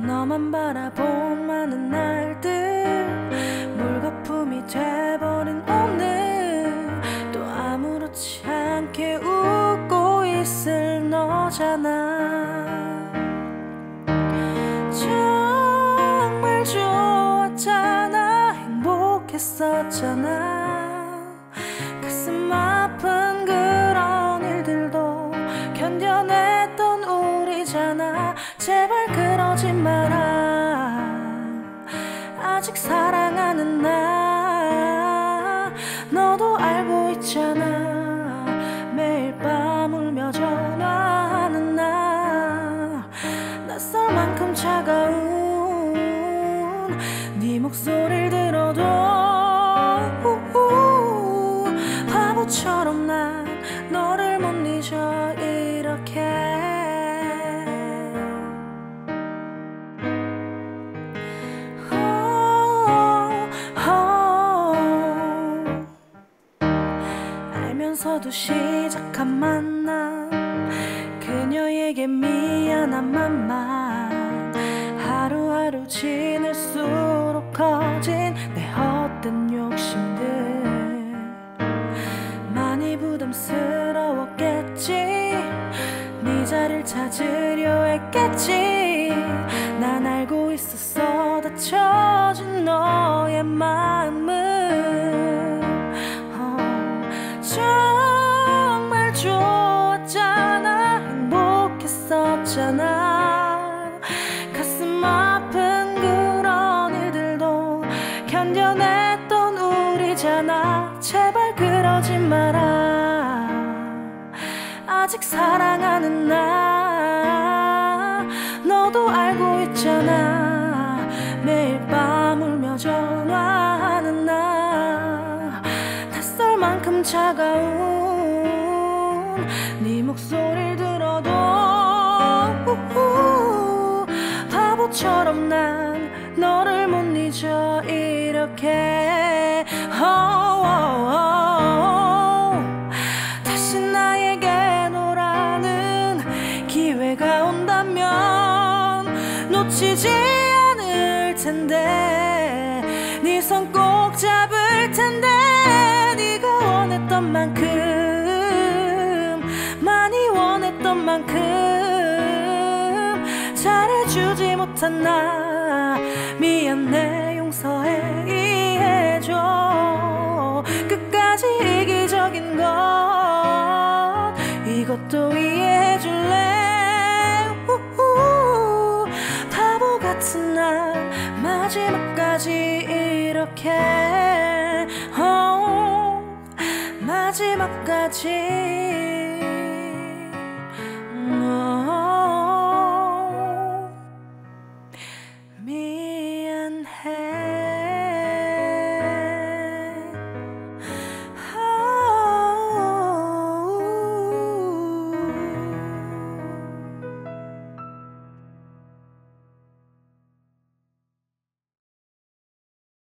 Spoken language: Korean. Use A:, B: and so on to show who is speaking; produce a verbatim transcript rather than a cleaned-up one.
A: 너만 바라본 많은 날들 물거품이 돼버린 오늘 또 아무렇지 않게 웃고 있을 너잖아. 정말 좋았잖아. 행복했었잖아. 가슴 아픈 그런 일들도 견뎌냈던 우리잖아. 제발 그러지 마라. 아직 사랑하는 나 너도 알고 있잖아. 매일 밤 울며 전화하는 나 낯설 만큼 차가운 네 목소리를 들어도 우우, 바보처럼 난 너를 못 잊어 이렇게. 알면서도 시작한 만남 그녀에게 미안한 맘만 하루하루 지날수록 커진 내 헛된 욕심들 많이 부담스러웠겠지. 네 자리를 찾으려 했겠지. 난 알고 있었어 닫혀진 너의 마음을. 정말 좋았잖아. 행복했었잖아. 가슴 아픈 그런 일들도 견뎌냈던 우리잖아. 제발 그러지 마라. 아직 사랑하는 나 너도 알고 있잖아. 매일 밤 울며 전화하는 나 낯설 만큼 차가운 네 목소리를 들어도 우우, 바보처럼 난 너를 못 잊어 이렇게. oh, oh, oh. 다시 나에게 너라는 기회가 온다면 놓치지 않을 텐데. 네 손 꼭 잡을 텐데. 원했던 만큼 많이 원했던 만큼 잘해주지 못한 나 미안해. 용서해 이해해줘. 끝까지 이기적인 것 이것도 이해해줄래. 우후, 바보 같은 날 마지막까지 이렇게 oh, 마지막까지